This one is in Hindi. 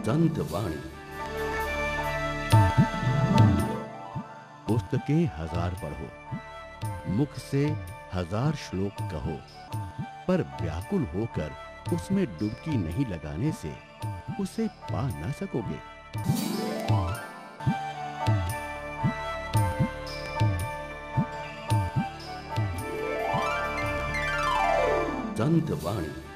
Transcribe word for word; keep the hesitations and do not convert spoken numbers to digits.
संतवाणी। पुस्तकें हजार पढ़ो, मुख से हजार श्लोक कहो, पर व्याकुल होकर उसमें डुबकी नहीं लगाने से उसे पा न सकोगे। संतवाणी।